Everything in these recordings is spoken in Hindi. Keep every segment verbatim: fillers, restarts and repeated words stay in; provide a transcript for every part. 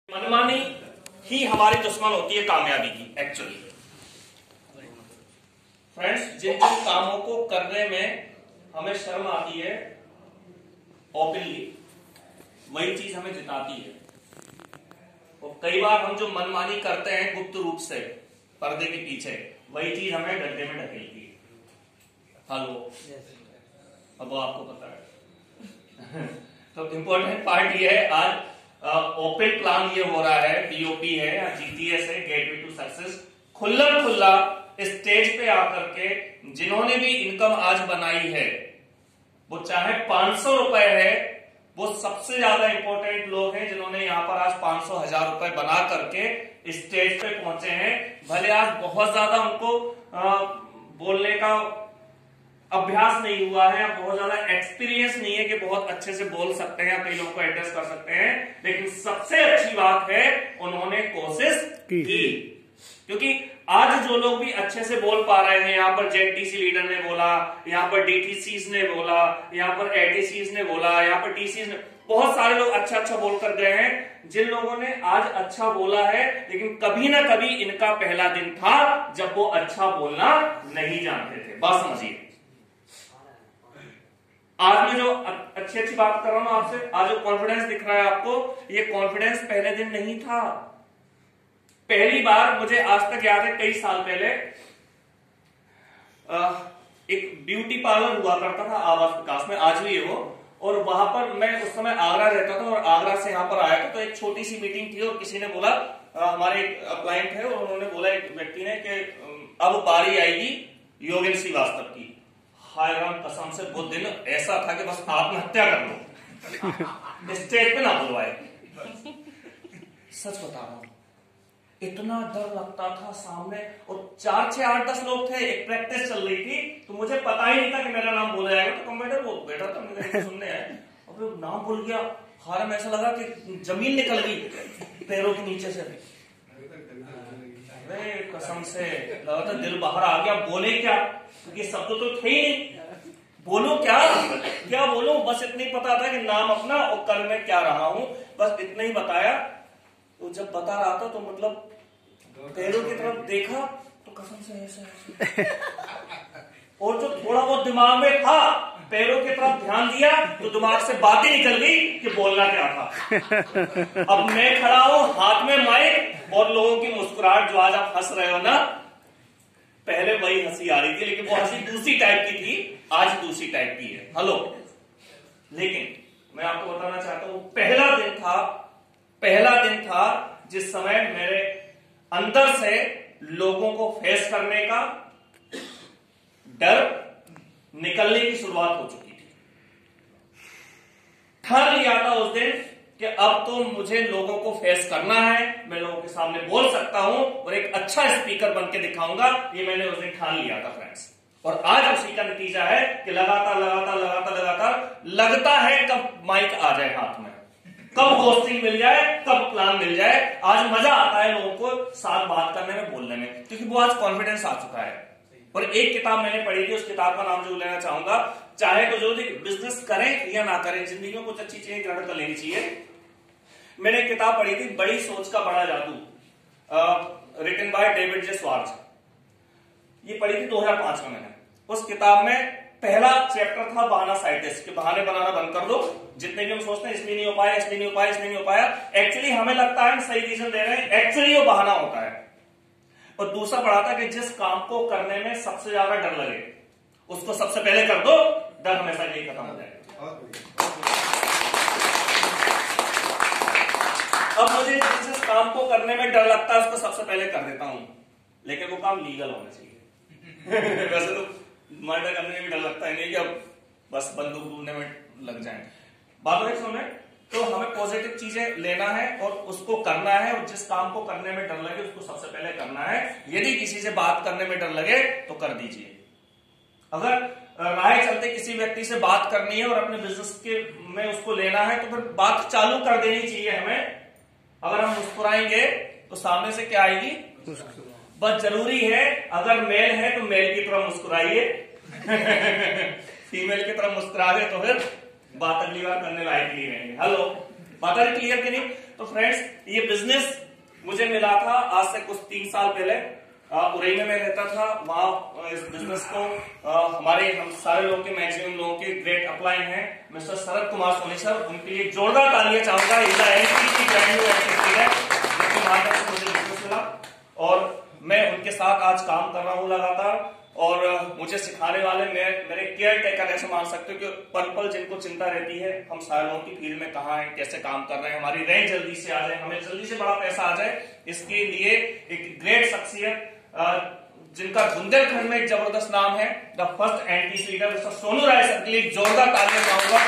मनमानी ही हमारी दुश्मन होती है कामयाबी की। एक्चुअली फ्रेंड्स, जिन जिन कामों को करने में हमें शर्म आती है ओपनली, वही चीज हमें जिताती है। और कई बार हम जो मनमानी करते हैं गुप्त रूप से पर्दे के पीछे, वही चीज हमें गड्ढे में ढकेलती है। हेलो, अब वो आपको पता है। तो इंपॉर्टेंट पार्ट ये है, आज ओपन uh, प्लान ये हो रहा है, बीओपी है या जीटीएस है, गेटवे टू सक्सेस। खुल्ला खुल्ला स्टेज पे आकर के जिन्होंने भी इनकम आज बनाई है, वो चाहे पांच सौ रुपए है, वो सबसे ज्यादा इंपॉर्टेंट लोग हैं जिन्होंने यहाँ पर आज पांच सौ हजार रुपए बना करके स्टेज पे पहुंचे हैं। भले आज बहुत ज्यादा उनको आ, बोलने का अभ्यास नहीं हुआ है, बहुत ज्यादा एक्सपीरियंस नहीं है कि बहुत अच्छे से बोल सकते हैं या कई लोगों को एड्रेस कर सकते हैं, लेकिन सबसे अच्छी बात है उन्होंने कोशिश की, की। क्योंकि आज जो लोग भी अच्छे से बोल पा रहे हैं, यहाँ पर जेडटीसी लीडर ने बोला, यहाँ पर डीटीसीज ने बोला, यहाँ पर एटीसीज ने बोला, यहाँ पर टीसीज ने, बहुत सारे लोग अच्छा अच्छा बोल कर गए हैं। जिन लोगों ने आज अच्छा बोला है, लेकिन कभी ना कभी इनका पहला दिन था जब वो अच्छा बोलना नहीं जानते थे। बात समझिए, आज मैं जो अच्छी अच्छी बात कर रहा हूं आपसे, आज जो कॉन्फिडेंस दिख रहा है आपको, ये कॉन्फिडेंस पहले दिन नहीं था। पहली बार मुझे आज तक याद है, कई साल पहले एक ब्यूटी पार्लर हुआ करता था आवास विकास में, आज भी है वो, और वहां पर मैं उस समय आगरा रहता था और आगरा से यहां पर आया था। तो एक छोटी सी मीटिंग थी और किसी ने बोला, हमारे एक क्लाइंट है और उन्होंने बोला एक व्यक्ति ने कि अब बारी आएगी योगेंद्र श्रीवास्तव की। हाय राम, कसम से वो दिन ऐसा था कि बस आत्महत्या कर लो, स्टेज पे ना बुलवाए। सच बता रहा हूं, इतना डर लगता था सामने, और चार छह आठ दस लोग थे, एक प्रैक्टिस चल रही थी, तो मुझे पता ही नहीं था कि मेरा नाम बोला जाएगा। तो कंप्यूटर वो बैठा था, मैंने सुनने आए और वो नाम भूल गया। हार में ऐसा लगा कि जमीन निकल गई पैरों के नीचे से। अरे कसम से लगा था दिल बाहर आ गया। बोले क्या, क्योंकि शब्द तो थे ही नहीं, बोलो क्या क्या बोलो, बस इतना ही पता था कि नाम अपना और कर मैं क्या रहा हूं, बस इतना ही बताया। तो जब बता रहा था तो मतलब पैरों की तरफ देखा तो कसम से ऐसा, और जो थोड़ा बहुत दिमाग में था पैरों की तरफ ध्यान दिया तो दिमाग से बात ही निकल गई कि बोलना क्या था। अब मैं खड़ा हूं, हाथ में माइक और लोगों की मुस्कुराहट, जो आज आप हंस रहे हो ना, पहले वही हंसी आ रही थी, लेकिन वो हंसी दूसरी टाइप की थी, आज दूसरी टाइप की है। हेलो, लेकिन मैं आपको बताना चाहता हूं, पहला दिन था, पहला दिन था जिस समय मेरे अंदर से लोगों को फेस करने का डर निकलने की शुरुआत हो चुकी थी। ठान लिया था उस दिन कि अब तो मुझे लोगों को फेस करना है, मैं लोगों के सामने बोल सकता हूं और एक अच्छा स्पीकर बन के दिखाऊंगा। ये मैंने उस दिन ठान लिया था फ्रेंड्स, और आज उसी का नतीजा है कि लगातार लगातार लगातार लगातार लगता है कब माइक आ जाए हाथ में, कब होस्टिंग मिल जाए, कब प्लान मिल जाए। आज मजा आता है लोगों को साथ बात करने में, बोलने में, क्योंकि वो आज कॉन्फिडेंस आ चुका है। और एक किताब मैंने पढ़ी थी, उस किताब का नाम जो लेना चाहूंगा, चाहे तो जो बिजनेस करें या ना करें, जिंदगी में कुछ अच्छी चीजें ग्रहण कर लेनी चाहिए। मैंने एक किताब पढ़ी थी, बड़ी सोच का बड़ा जादू, written by David J Schwartz. ये पढ़ी थी दो हजार पांच में मैंने। उस किताब में पहला चैप्टर था बहाना साइटिस्ट, कि बहाने बनाना बंद कर दो। जितने भी हम सोचते हैं इसलिए नहीं हो पाया, इसलिए नहीं हो पाया, इसलिए नहीं हो पाया, एक्चुअली हमें लगता है हम सही रीजन दे रहे हैं, एक्चुअली वो बहाना होता है। और दूसरा पढ़ा था कि जिस काम को करने में सबसे ज्यादा डर लगे उसको सबसे पहले कर दो, डर हमेशा यही खत्म हो जाएगा। अब मुझे जिस काम को करने में डर लगता है उसको सबसे पहले कर देता हूं, लेकिन वो काम लीगल होना चाहिए। वैसे तो मर्डर करने में भी डर लगता है, नहीं कि अब बस बंदूक ढूंढने में लग जाए। बात है सुनो, तो हमें पॉजिटिव चीजें लेना है और उसको करना है, और जिस काम को करने में डर लगे उसको सबसे पहले करना है। यदि किसी से बात करने में डर लगे तो कर दीजिए। अगर राह चलते किसी व्यक्ति से बात करनी है और अपने बिजनेस के में उसको लेना है, तो फिर बात चालू कर देनी चाहिए हमें। अगर हम मुस्कुराएंगे तो सामने से क्या आएगी, बस जरूरी है अगर मेल है तो मेल की तरफ मुस्कुराइए, फीमेल की तरफ मुस्कुरा दे तो फिर बात अगली बार करने लायक नहीं रहेंगे। हेलो, बात है क्लियर कि नहीं? तो फ्रेंड्स, ये बिजनेस मुझे मिला था आज से कुछ तीन साल पहले। उरई में मैं रहता था, वहां इस बिजनेस को आ, हमारे हम सारे लोगों के मैक्सिमम लोगों के ग्रेट अपलाइन हैं मिस्टर शरद कुमार सोनी सर, उनके लिए जोरदार तालियां चाहूंगा। और मैं उनके साथ आज काम कर रहा हूं लगातार, और मुझे सिखाने वाले मैं मेरे केयर टेकर ऐसे मान सकते हो कि पल पल जिनको चिंता रहती है हम सारे लोगों की फील्ड में कहाँ है, कैसे काम कर रहे हैं, हमारी रैंक जल्दी से आ जाए, हमें जल्दी से बड़ा पैसा आ जाए, इसके लिए एक ग्रेट शख्सियत जिनका बुंदेलखंड में एक जबरदस्त नाम है, the first anti leader mister Sonu Rai sir के लिए जोरदार तालियां चाहूंगा।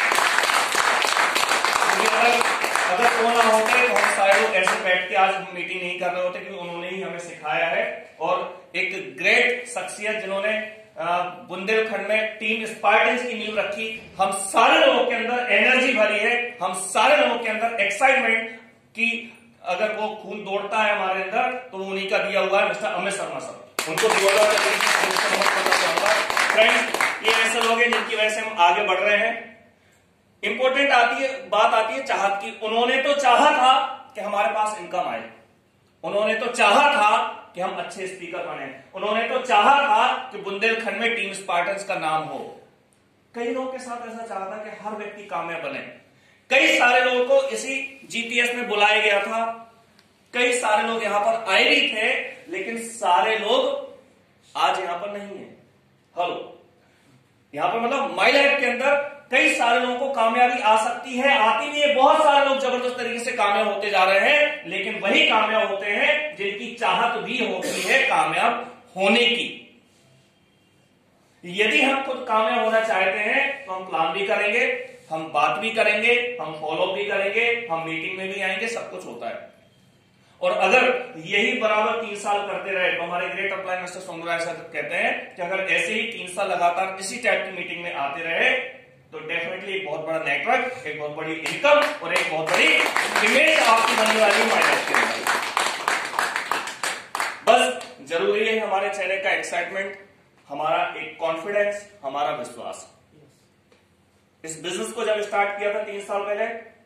अगर वो ना होते तो हम सारे लोग ऐसे बैठ के आज हम मीटिंग नहीं कर रहे होते, क्योंकि उन्होंने ही हमें सिखाया है। और एक ग्रेट शख्सियत जिन्होंने बुंदेलखंड में टीम स्पार्टन्स की नींव रखी, हम सारे लोगों के अंदर एनर्जी भरी है, हम सारे लोगों के अंदर एक्साइटमेंट की अगर वो खून दौड़ता है हमारे अंदर तो वो उन्हीं का दिया हुआ है मिस्टर अमित शर्मा सर, उनको फ्रेंड्स, ये ऐसे लोग हैं जिनकी वजह से हम आगे बढ़ रहे हैं। इंपॉर्टेंट आती है बात आती है चाहत की। उन्होंने तो चाहा था कि हमारे पास इनकम आए, उन्होंने तो चाहा था कि हम अच्छे स्पीकर बने, उन्होंने तो चाहा था कि बुंदेलखंड में टीम स्पार्टन्स का नाम हो। कई लोगों के साथ ऐसा चाहा था कि हर व्यक्ति कामयाब बने। कई सारे लोगों को इसी जीपीएस में बुलाया गया था, कई सारे लोग यहां पर आए भी थे, लेकिन सारे लोग आज यहां पर नहीं है। हेलो, यहां पर मतलब माई लाइफ के अंदर कई सारे लोगों को कामयाबी आ सकती है, आती भी है, बहुत सारे लोग जबरदस्त तरीके से कामयाब होते जा रहे हैं, लेकिन वही कामयाब होते हैं जिनकी चाहत भी होती है कामयाब होने की। यदि हम खुद कामयाब होना चाहते हैं तो हम प्लान भी करेंगे, हम बात भी करेंगे, हम फॉलो भी करेंगे, हम मीटिंग में भी आएंगे, सब कुछ होता है। और अगर यही बराबर तीन साल करते रहे तो हमारे great upline mister Sonu Rai sir कहते हैं कि अगर ऐसे ही तीन साल लगातार इसी टाइप की मीटिंग में आते रहे तो डेफिनेटली एक बहुत बड़ा नेटवर्क, एक बहुत बड़ी इनकम और एक बहुत बड़ी इमेज आपकी बनने वाली माइनस के अंदर। बस जरूरी है हमारे चेहरे का एक्साइटमेंट, हमारा एक कॉन्फिडेंस, हमारा विश्वास। इस बिजनेस को जब स्टार्ट किया था तीन साल पहले,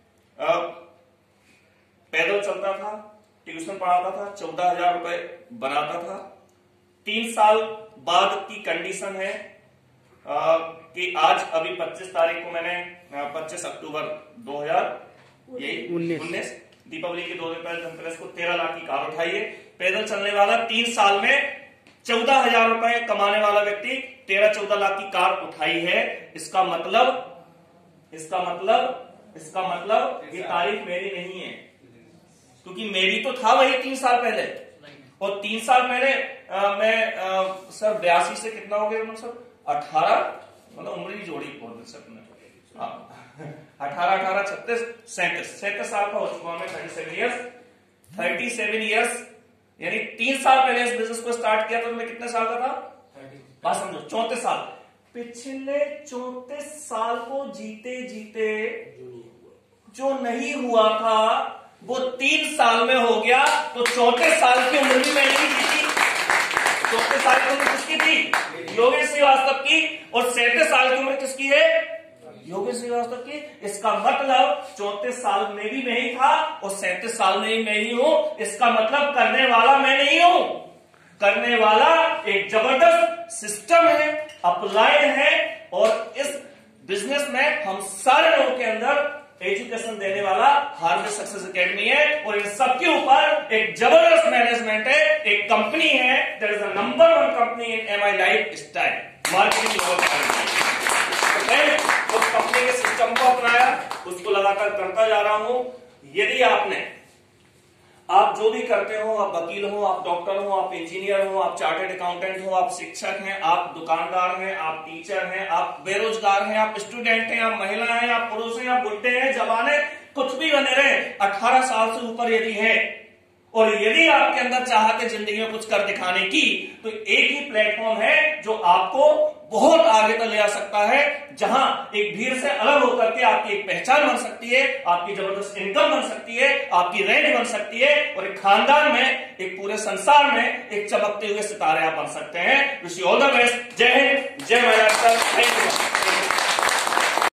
पैदल चलता था, ट्यूशन पढ़ाता था, चौदह हजार रुपए बनाता था। तीन साल बाद की कंडीशन है आ, कि आज अभी पच्चीस तारीख को मैंने पच्चीस अक्टूबर दो हजार उन्नीस दीपावली के दो दिन पहले धनतेरस को तेरह लाख की कार उठाई है। पैदल चलने वाला तीन साल में चौदह हजार रुपए कमाने वाला व्यक्ति तेरह चौदह लाख की कार उठाई है। इसका मतलब इसका मतलब इसका मतलब ये तारीफ मेरी नहीं है, क्योंकि मेरी तो था वही तीन साल पहले। और तीन साल पहले आ, मैं आ, सर बयासी से कितना हो गया सर अठारह, मतलब उम्र ही जोड़ी बोल सकते अठारह अठारह छत्तीस सैंतीस सैंतीस साल का हो चुका हूं मैं, thirty seven years thirty seven years यानी तीन साल पहले इस बिजनेस को स्टार्ट किया तो मैं कितने साल का था, बात समझो, चौंतीस साल। पिछले चौंतीस साल को जीते जीते जो नहीं हुआ था वो तीन साल में हो गया, तो चौंतीस साल की उम्र भी मैंने नहीं जीती। चौंतीस साल की उम्र किसकी थी, योगेश श्रीवास्तव की, और सैंतीस साल की उम्र किसकी है, योगेश श्रीवास्तव की। इसका मतलब चौंतीस साल में भी मैं ही था और सैंतीस साल में ही मैं ही हूं। इसका मतलब करने वाला मैं नहीं हूं, करने वाला एक जबरदस्त सिस्टम है, अप्लाइड है। और इस बिजनेस में हम सारे लोगों के अंदर एजुकेशन देने वाला हार्वेस्ट सक्सेस एकेडमी है, और इन सबके ऊपर एक जबरदस्त मैनेजमेंट है, एक कंपनी है, that is the number one company in M I lifestyle marketing. उस कंपनी के सिस्टम को अपनाया, उसको लगातार करता जा रहा हूं। यदि आपने आप जो भी करते हो, आप वकील हो, आप डॉक्टर हो, आप इंजीनियर हो, आप चार्टर्ड अकाउंटेंट हो, आप शिक्षक हैं, आप दुकानदार हैं, आप टीचर हैं, आप बेरोजगार हैं, आप स्टूडेंट हैं, आप महिला हैं, आप पुरुष हैं, आप बुढ़े हैं, जवान हैं, कुछ भी बने रहे, अठारह साल से ऊपर यदि है और यदि आपके अंदर चाहत है जिंदगी में कुछ कर दिखाने की, तो एक ही प्लेटफॉर्म है जो आपको बहुत आगे तक ले जा सकता है, जहां एक भीड़ से अलग होकर के आपकी एक पहचान बन सकती है, आपकी जबरदस्त इनकम बन सकती है, आपकी रैंक बन सकती है, और एक खानदान में, एक पूरे संसार में एक चमकते हुए सितारे आप बन सकते हैं। Wish you all the best. जय हिंद, जय महाराष्ट्र, थैंक यू।